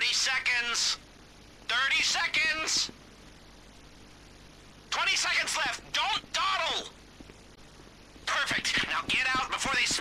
30 seconds. 30 seconds. 20 seconds left. Don't dawdle. Perfect. Now get out before they